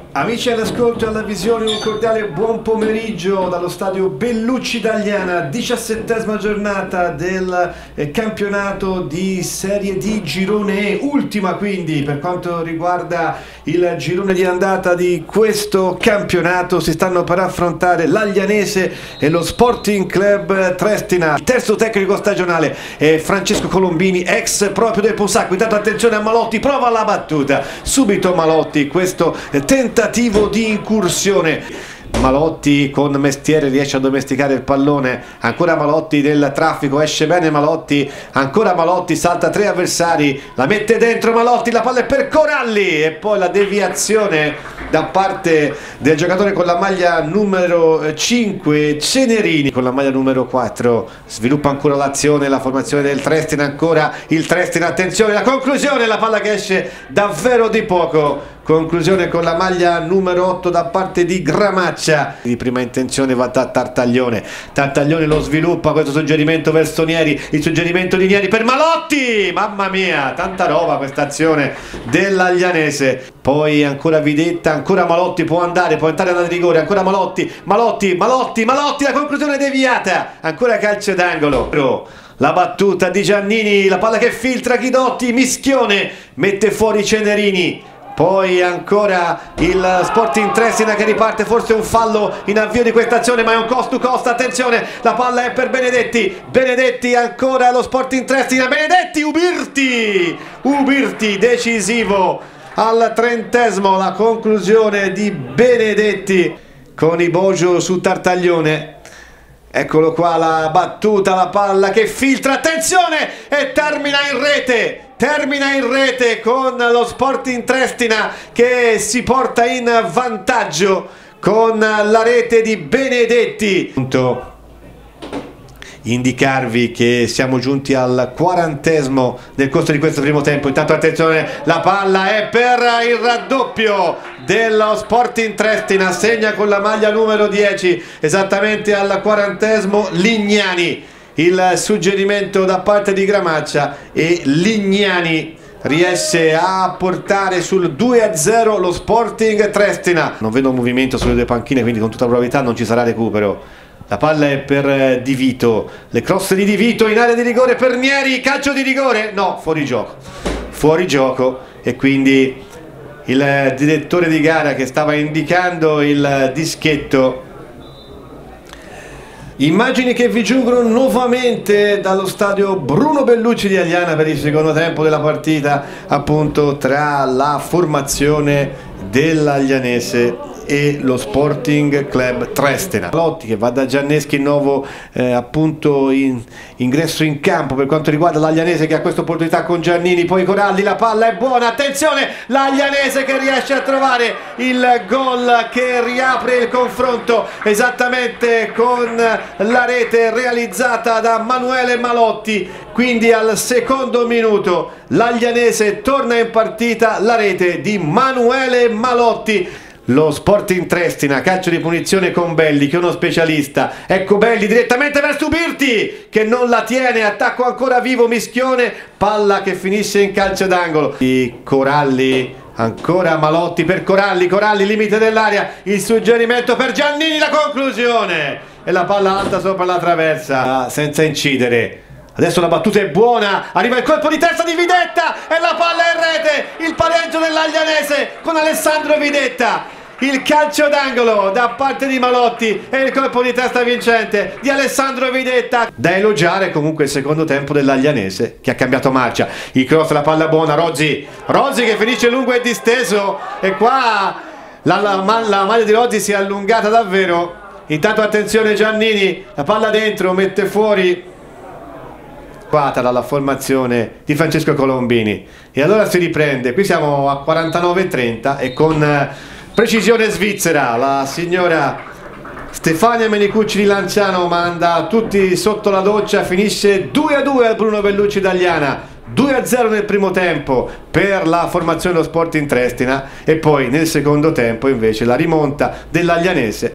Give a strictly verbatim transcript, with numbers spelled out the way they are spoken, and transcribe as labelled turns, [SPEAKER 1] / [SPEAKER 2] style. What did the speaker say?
[SPEAKER 1] Amici all'ascolto e alla visione, un cordiale buon pomeriggio dallo stadio Bellucci Italiana, diciassettesima giornata del eh, campionato di Serie D Girone E, ultima quindi per quanto riguarda il girone di andata di questo campionato. Si stanno per affrontare l'Aglianese e lo Sporting Club Triestina. Il terzo tecnico stagionale è Francesco Colombini, ex proprio del Posacco. Intanto attenzione a Malotti, prova la battuta, subito Malotti, questo eh, tentativo di incursione. Malotti con mestiere riesce a domesticare il pallone, ancora Malotti del traffico, esce bene Malotti, ancora Malotti, salta tre avversari, la mette dentro Malotti, la palla è per Coralli e poi la deviazione da parte del giocatore con la maglia numero cinque Cenerini. Con la maglia numero quattro sviluppa ancora l'azione, la formazione del Triestina, ancora il Triestina, attenzione la conclusione, la palla che esce davvero di poco. Conclusione con la maglia numero otto da parte di Gramaccia. Di prima intenzione va da Tartaglione. Tartaglione lo sviluppa, questo suggerimento verso Nieri. Il suggerimento di Nieri per Malotti. Mamma mia, tanta roba questa azione dell'Aglianese. Poi ancora Videtta, ancora Malotti, può andare, può entrare da rigore. Ancora Malotti, Malotti, Malotti, Malotti, la conclusione deviata. Ancora calcio d'angolo. La battuta di Giannini, la palla che filtra Ghidotti, mischione, mette fuori Cenerini. Poi ancora il Sporting Triestina che riparte, forse un fallo in avvio di questa azione, ma è un cost to cost, attenzione, la palla è per Benedetti, Benedetti ancora lo Sporting Triestina, Benedetti, Ubirti, Ubirti decisivo al trentesimo, la conclusione di Benedetti con i Bojo su Tartaglione. Eccolo qua la battuta, la palla che filtra, attenzione, e termina in rete. Termina in rete con lo Sporting Triestina che si porta in vantaggio con la rete di Benedetti. Indicarvi che siamo giunti al quarantesimo nel corso di questo primo tempo. Intanto attenzione, la palla è per il raddoppio dello Sporting Triestina, segna con la maglia numero dieci esattamente al quarantesimo Lignani. Il suggerimento da parte di Gramaccia e Lignani riesce a portare sul due a zero lo Sporting Triestina. Non vedo movimento sulle due panchine, quindi con tutta probabilità non ci sarà recupero. La palla è per Di Vito, le cross di Di Vito in area di rigore per Nieri, calcio di rigore, no, fuori gioco, fuori gioco, e quindi il direttore di gara che stava indicando il dischetto. Immagini che vi giungono nuovamente dallo stadio Bruno Bellucci di Agliana per il secondo tempo della partita, appunto tra la formazione dell'Aglianese e lo Sporting Club Triestina. Malotti che va da Gianneschi, il nuovo eh, appunto in, ingresso in campo per quanto riguarda l'Aglianese che ha questa opportunità con Giannini, poi Coralli, la palla è buona, attenzione, l'Aglianese che riesce a trovare il gol che riapre il confronto esattamente con la rete realizzata da Manuele Malotti. Quindi al secondo minuto l'Aglianese torna in partita, la rete di Manuele Malotti. Lo Sporting Triestina, calcio di punizione con Belli che è uno specialista, ecco Belli direttamente verso Ubirti che non la tiene, attacco ancora vivo, mischione, palla che finisce in calcio d'angolo. Coralli, ancora Malotti per Coralli, Coralli limite dell'area, il suggerimento per Giannini, la conclusione e la palla alta sopra la traversa senza incidere. Adesso la battuta è buona, arriva il colpo di testa di Videtta e la palla è in rete, il pareggio dell'Aglianese con Alessandro Videtta. Il calcio d'angolo da parte di Malotti e il colpo di testa vincente di Alessandro Videtta. Da elogiare comunque il secondo tempo dell'Aglianese che ha cambiato marcia. Il cross, la palla buona, Rozzi, Rozzi che finisce lungo e disteso e qua la, la, la maglia di Rozzi si è allungata davvero. Intanto attenzione Giannini, la palla dentro, mette fuori dalla formazione di Francesco Colombini e allora si riprende. Qui siamo a quarantanove e trenta e con precisione svizzera la signora Stefania Menicucci di Lanciano manda tutti sotto la doccia. Finisce due a due al Bruno Bellucci Italiana, due a zero nel primo tempo per la formazione dello Sporting Triestina e poi nel secondo tempo invece la rimonta dell'Aglianese.